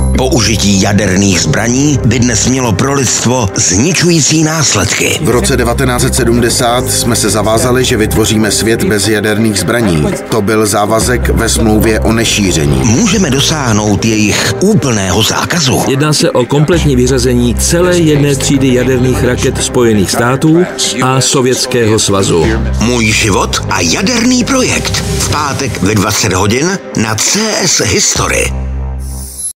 Použití jaderných zbraní by dnes mělo pro lidstvo zničující následky. V roce 1970 jsme se zavázali, že vytvoříme svět bez jaderných zbraní. To byl závazek ve smlouvě o nešíření. Můžeme dosáhnout jejich úplného zákazu. Jedná se o kompletní vyřazení celé jedné třídy jaderných raket Spojených států a Sovětského svazu. Můj život a jaderný projekt. V pátek ve 20 hodin na CS History.